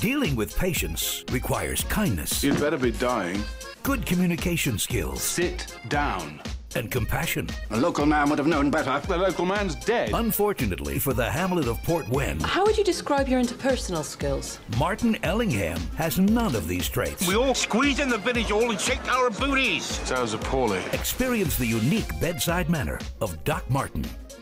Dealing with patients requires kindness. You'd better be dying. Good communication skills. Sit down. And compassion. A local man would have known better. The local man's dead. Unfortunately for the hamlet of Port Wen, how would you describe your interpersonal skills? Martin Ellingham has none of these traits. We all squeeze in the village hall and shake our booties. Sounds appalling. Experience the unique bedside manner of Doc Martin.